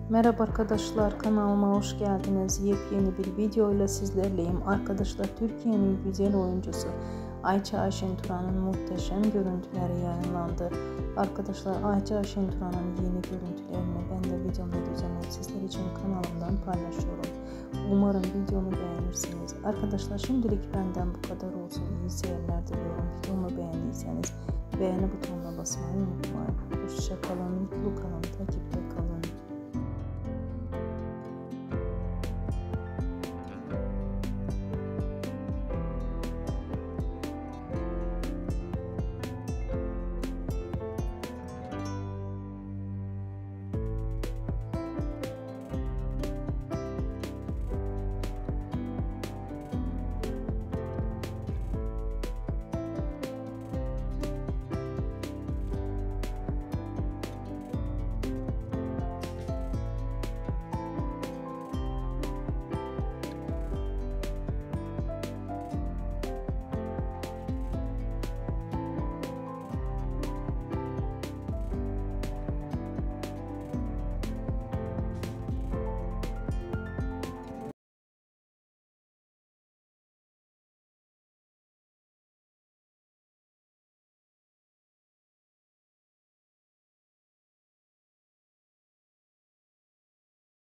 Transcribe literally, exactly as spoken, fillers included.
Merhaba arkadaşlar, kanalıma hoş geldiniz. Yepyeni bir video ile sizlerleyim. Arkadaşlar, Türkiye'nin güzel oyuncusu Ayça Ayşen Turan'ın muhteşem görüntüleri yayınlandı. Arkadaşlar, Ayça Ayşen Turan'ın yeni görüntülerini ben de videomda düzenleyip sizler için kanalımdan paylaşıyorum. Umarım videomu beğenirsiniz. Arkadaşlar, şimdilik benden bu kadar olsun. İyi seyirler diliyorum. Videomu beğendiyseniz beğeni butonuna basmayı unutmayın. Hoşça kalın, mutlu kalın, takipte kalın.